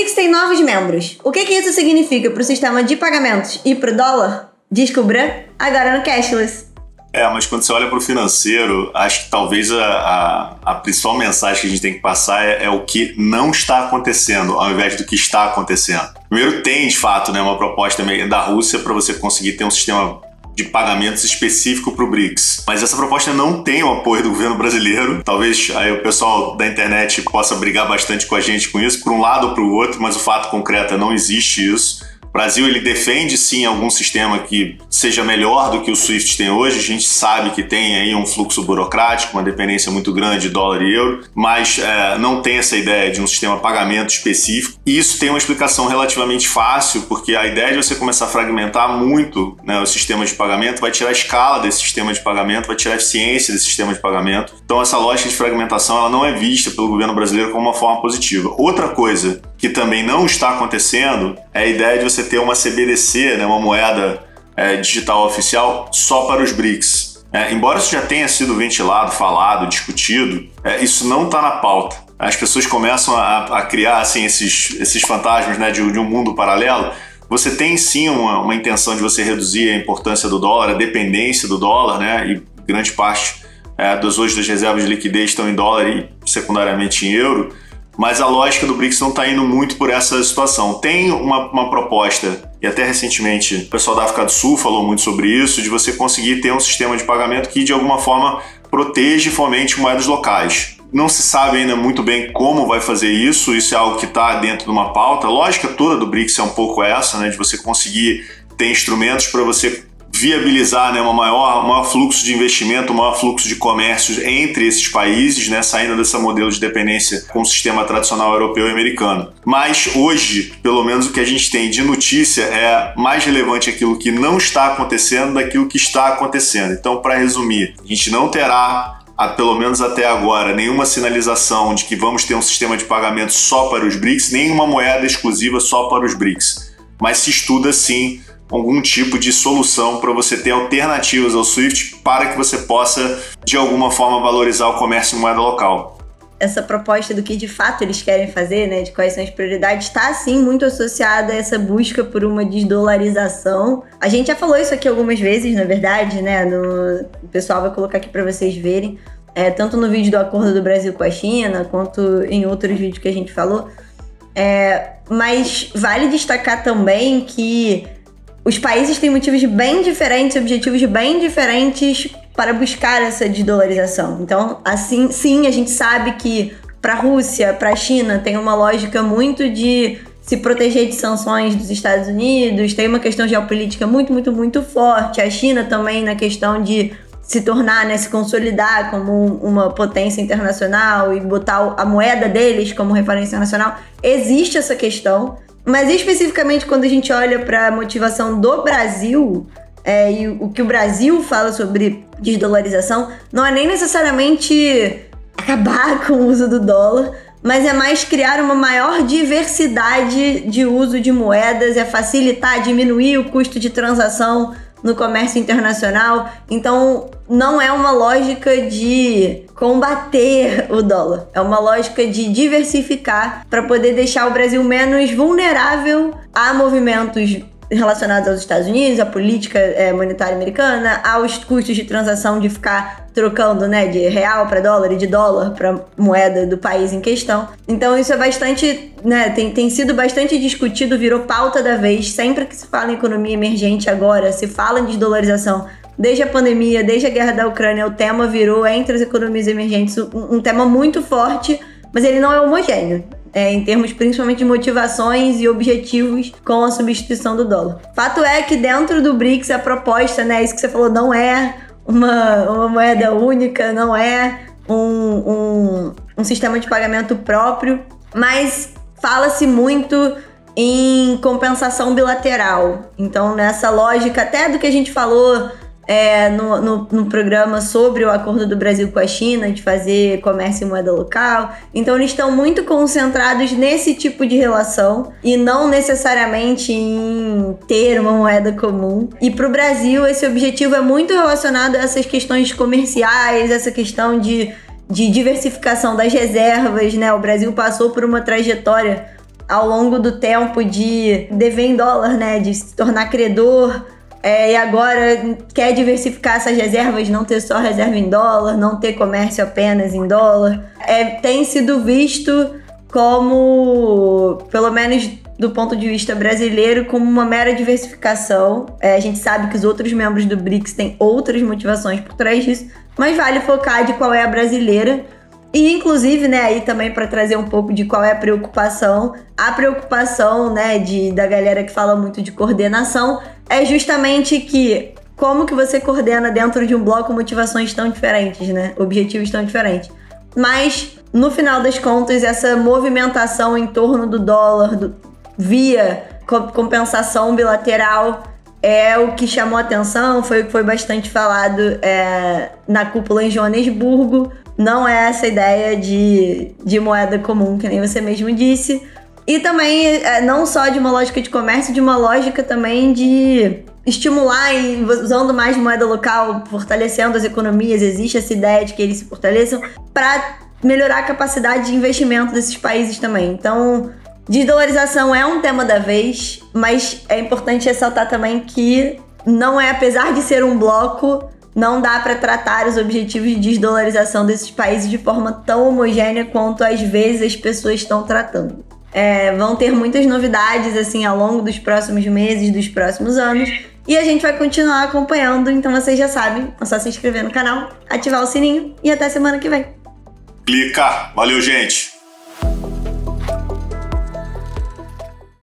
BRICS tem novos membros. O que isso significa para o sistema de pagamentos e para o dólar? Descubra agora no Cashless. Mas quando você olha para o financeiro, acho que talvez a principal mensagem que a gente tem que passar é o que não está acontecendo, ao invés do que está acontecendo. Primeiro, tem de fato, né, uma proposta da Rússia para você conseguir ter um sistema de pagamentos específico para o BRICS. Mas essa proposta não tem o apoio do governo brasileiro. Talvez aí o pessoal da internet possa brigar bastante com a gente com isso, por um lado ou para o outro, mas o fato concreto é não existe isso. O Brasil, ele defende sim algum sistema que seja melhor do que o SWIFT tem hoje. A gente sabe que tem aí um fluxo burocrático, uma dependência muito grande de dólar e euro, mas não tem essa ideia de um sistema de pagamento específico. E isso tem uma explicação relativamente fácil, porque a ideia de você começar a fragmentar muito, né, o sistema de pagamento vai tirar a escala desse sistema de pagamento, vai tirar a eficiência desse sistema de pagamento. Então essa lógica de fragmentação ela não é vista pelo governo brasileiro como uma forma positiva. Outra coisa que também não está acontecendo é a ideia de você ter uma CBDC, né, uma moeda digital oficial só para os BRICS. Embora isso já tenha sido ventilado, falado, discutido, isso não está na pauta. As pessoas começam a criar assim, esses fantasmas, né, de um mundo paralelo. Você tem sim uma intenção de você reduzir a importância do dólar, a dependência do dólar, né, e grande parte das reservas de liquidez estão em dólar e secundariamente em euro. Mas a lógica do BRICS não está indo muito por essa situação. Tem uma proposta, e até recentemente o pessoal da África do Sul falou muito sobre isso, de você conseguir ter um sistema de pagamento que de alguma forma proteja e fomente moedas locais. Não se sabe ainda muito bem como vai fazer isso é algo que está dentro de uma pauta. A lógica toda do BRICS é um pouco essa, né, de você conseguir ter instrumentos para você viabilizar, né, um maior fluxo de investimento, um maior fluxo de comércio entre esses países, né, saindo desse modelo de dependência com o sistema tradicional europeu e americano. Mas hoje, pelo menos o que a gente tem de notícia é mais relevante aquilo que não está acontecendo daquilo que está acontecendo. Então, para resumir, a gente não terá, pelo menos até agora, nenhuma sinalização de que vamos ter um sistema de pagamento só para os BRICS, nem uma moeda exclusiva só para os BRICS. Mas se estuda, sim, algum tipo de solução para você ter alternativas ao SWIFT para que você possa, de alguma forma, valorizar o comércio em moeda local. Essa proposta do que de fato eles querem fazer, né, de quais são as prioridades, está sim muito associada a essa busca por uma desdolarização. A gente já falou isso aqui algumas vezes, na verdade, né, o pessoal vai colocar aqui para vocês verem, tanto no vídeo do acordo do Brasil com a China, quanto em outros vídeos que a gente falou. Mas vale destacar também que os países têm motivos bem diferentes, objetivos bem diferentes para buscar essa desdolarização. Então, assim, sim, a gente sabe que para a Rússia, para a China, tem uma lógica muito de se proteger de sanções dos Estados Unidos, tem uma questão geopolítica muito, muito, muito forte. A China também na questão de se tornar, né, se consolidar como uma potência internacional e botar a moeda deles como referência internacional. Existe essa questão. Mas especificamente quando a gente olha para a motivação do Brasil e o que o Brasil fala sobre desdolarização, não é nem necessariamente acabar com o uso do dólar, mas é mais criar uma maior diversidade de uso de moedas, facilitar, diminuir o custo de transação no comércio internacional. Então, não é uma lógica de combater o dólar. É uma lógica de diversificar para poder deixar o Brasil menos vulnerável a movimentos relacionados aos Estados Unidos, à política monetária americana, aos custos de transação de ficar trocando, né, de real para dólar e de dólar para moeda do país em questão. Então isso é bastante, né, tem sido bastante discutido, virou pauta da vez. Sempre que se fala em economia emergente agora, se fala em desdolarização. Desde a pandemia, desde a guerra da Ucrânia, o tema virou, entre as economias emergentes, um tema muito forte, mas ele não é homogêneo. Em termos principalmente de motivações e objetivos com a substituição do dólar. Fato é que dentro do BRICS a proposta, né, isso que você falou, não é uma moeda única, não é um sistema de pagamento próprio, mas fala-se muito em compensação bilateral. Então, nessa lógica até do que a gente falou no programa sobre o acordo do Brasil com a China, de fazer comércio em moeda local. Então eles estão muito concentrados nesse tipo de relação e não necessariamente em ter uma moeda comum. E para o Brasil esse objetivo é muito relacionado a essas questões comerciais, essa questão de diversificação das reservas, né? O Brasil passou por uma trajetória ao longo do tempo de dever em dólar, né? De se tornar credor. E agora quer diversificar essas reservas, não ter só reserva em dólar, não ter comércio apenas em dólar. Tem sido visto como, pelo menos do ponto de vista brasileiro, como uma mera diversificação. A gente sabe que os outros membros do BRICS têm outras motivações por trás disso, mas vale focar de qual é a brasileira. E, inclusive, né, aí também para trazer um pouco de qual é a preocupação, né, da galera que fala muito de coordenação, é justamente que como que você coordena dentro de um bloco motivações tão diferentes, né, objetivos tão diferentes. Mas, no final das contas, essa movimentação em torno do dólar, via compensação bilateral, é o que chamou a atenção, foi o que foi bastante falado na cúpula em Joanesburgo. Não é essa ideia de moeda comum, que nem você mesmo disse. E também, não só de uma lógica de comércio, de uma lógica também de estimular e usando mais moeda local, fortalecendo as economias. Existe essa ideia de que eles se fortaleçam para melhorar a capacidade de investimento desses países também. Então, desdolarização é um tema da vez, mas é importante ressaltar também que não é, apesar de ser um bloco, não dá para tratar os objetivos de desdolarização desses países de forma tão homogênea quanto às vezes as pessoas estão tratando. Vão ter muitas novidades assim ao longo dos próximos meses, dos próximos anos, e a gente vai continuar acompanhando, então vocês já sabem, é só se inscrever no canal, ativar o sininho e até semana que vem. Clica! Valeu, gente!